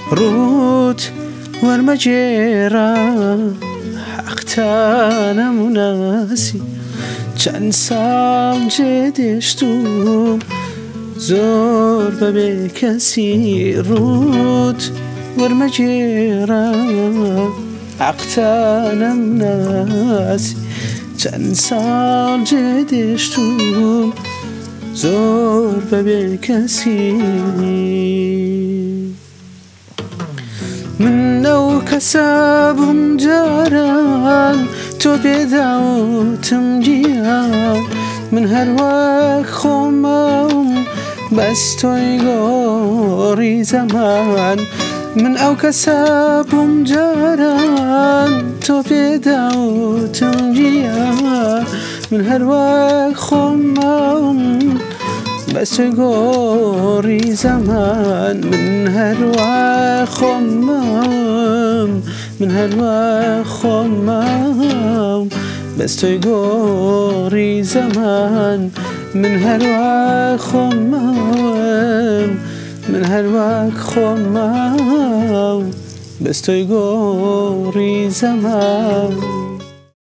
ڕوت وەرمەجێرە حەقتانە مناسی چەند ساڵ جێدێشتوم زۆر بەبێ کەسی ڕوت وەرمەجێرە حەقتانە مناسی چەند ساڵ جێدێشتوم زۆر بەبێ کەسی من ئەو کەسە بووم جاران تۆ بێداوتم گیان من هەروەک خۆمەوم بەس تۆی گۆڕی زەمان من ئەو کەسە بووم جاران تۆ بێداوتم گیان من هەروەک خۆمەوم بەس تۆی گۆڕی زەمان من هەروەک خۆمەوم من هەروەک خۆمەوم بەس تۆی گۆڕی زەمان من هەروەک خۆمەوم من هەروەک خۆمەوم بەس تۆی گۆڕی زەمان